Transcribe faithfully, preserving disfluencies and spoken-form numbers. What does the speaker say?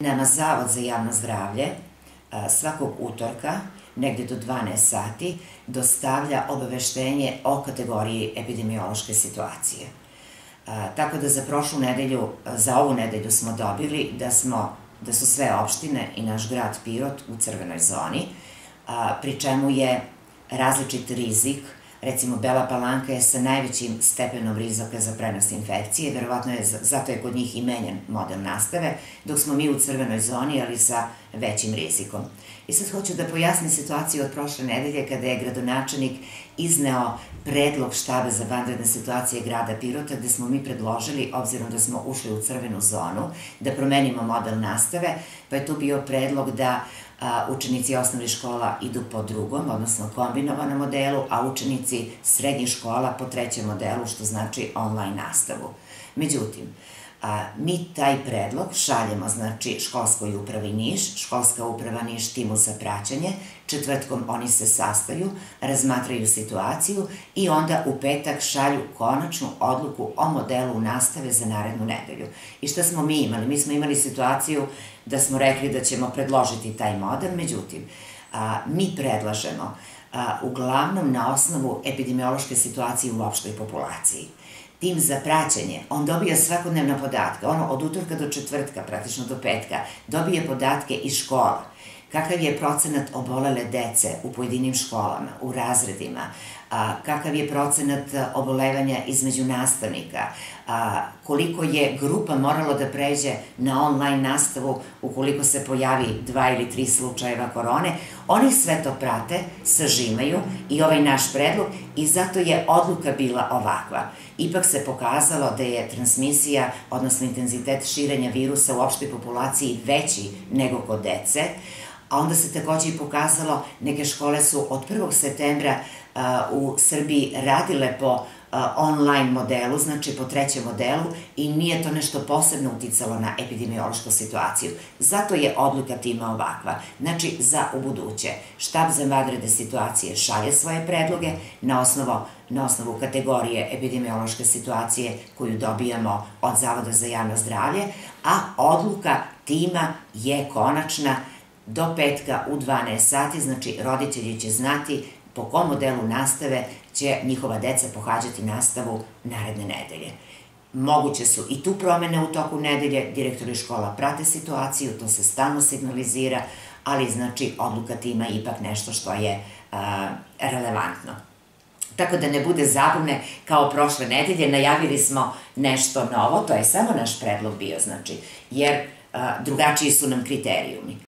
Nama Zavod za javno zdravlje svakog utorka, negde do dvanaest sati, dostavlja obaveštenje o kategoriji epidemiološke situacije. Tako da za prošlu nedelju, za ovu nedelju smo dobili da smo, da su sve opštine i naš grad Pirot u crvenoj zoni, pri čemu je različit rizik. Recimo, Bela Palanka je sa najvećim stepenom rizika za prenos infekcije, verovatno je, zato je kod njih i menjan model nastave, dok smo mi u crvenoj zoni, ali sa većim rizikom. I sad hoću da pojasnim situaciju od prošle nedelje kada je gradonačelnik izneo predlog štaba za vanredne situacije grada Pirota, gde smo mi predložili, obzirom da smo ušli u crvenu zonu, da promenimo model nastave, pa je tu bio predlog da učenici osnovnih škola idu po drugom, odnosno kombinovanom modelu, a učenici srednjih škola po trećem modelu, što znači online nastavu. Međutim, mi taj predlog šaljemo, znači, školskoj upravi Niš, školska uprava Niš timu za praćenje, četvrtkom oni se sastaju, razmatraju situaciju i onda u petak šalju konačnu odluku o modelu nastave za narednu nedelju. I šta smo mi imali? Mi smo imali situaciju da smo rekli da ćemo predložiti taj model, međutim, mi predlažemo uglavnom na osnovu epidemiološke situacije u opštoj populaciji. Tim za praćenje, on dobija svakodnevno podatke, ono od utorka do četvrtka, praktično do petka, dobije podatke iz škola. Kakav je procenat obolele dece u pojedinim školama, u razredima, kakav je procenat obolevanja između nastavnika, koliko je grupa moralo da pređe na online nastavu ukoliko se pojavi dva ili tri slučajeva korone. Oni sve to prate, sažimaju i ovaj naš predlog i zato je odluka bila ovakva. Ipak se pokazalo da je transmisija, odnosno intenzitet širenja virusa u opštoj populaciji veći nego kod dece, a onda se takođe i pokazalo, neke škole su od prvog septembra u Srbiji radile po online modelu, znači po trećem modelu, i nije to nešto posebno uticalo na epidemiološku situaciju. Zato je odluka tima ovakva. Znači, za ubuduće, štab za vanredne situacije šalje svoje predloge na osnovu kategorije epidemiološke situacije koju dobijamo od Zavoda za javno zdravlje, a odluka tima je konačna do petka u dvanaest sati, znači roditelji će znati po kom modelu nastave će njihova deca pohađati nastavu naredne nedelje. Moguće su i tu promene u toku nedelje, direktori škola prate situaciju, to se stalno signalizira, ali znači odluka tima je ipak nešto što je relevantno. Tako da ne bude zabune, kao prošle nedelje, najavili smo nešto novo, to je samo naš predlog bio, znači, jer drugačiji su nam kriterijumi.